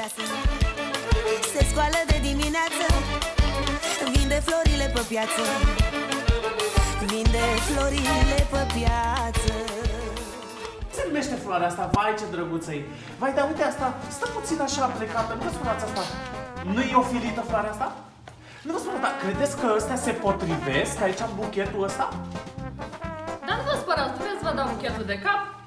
mireasă. Se scoală de dimineață, vinde florile pe piață, vinde florile pe piață. Se numește floarea asta, vai ce drăguță e. Vai, dar uite asta, stă puțin așa plecată, nu vă spuneați asta? Nu e ofilită floarea asta? Nu vă spuneați, dar credeți că ăstea se potrivesc aici în buchetul ăsta? Dar nu vă spărați, vreți să vă dau buchetul de cap?